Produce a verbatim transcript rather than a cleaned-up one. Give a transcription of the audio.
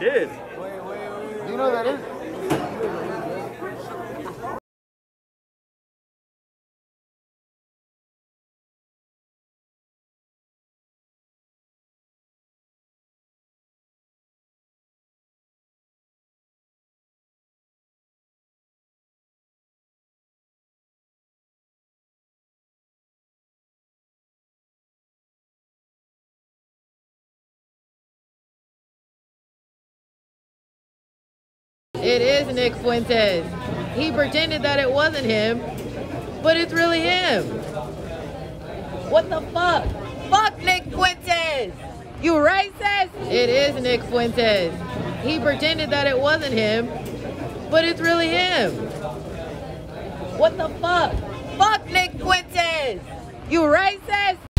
did. You know that is? It is Nick Fuentes. He pretended that it wasn't him, but it's really him. What the fuck? Fuck Nick Fuentes! You racist! It is Nick Fuentes. He pretended that it wasn't him, but it's really him. What the fuck? Fuck Nick Fuentes! You racist!